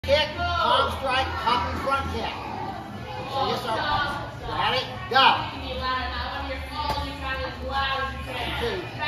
Kick, palm strike, cup and front kick. So yes, sir. Ready? Go. 2.